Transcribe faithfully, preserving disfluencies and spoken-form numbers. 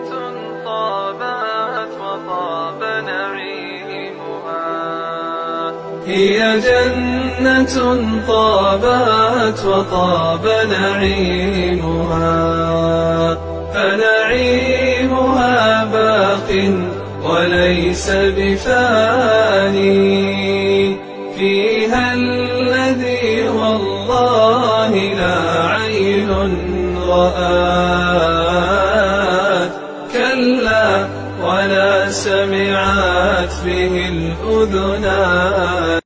طابت وطاب نعيمها. هي جنة طابت وطاب نعيمها، فنعيمها باق وليس بفاني، فيها الذي والله لا عين رآت، كلا ولا سمعت به الأذنان.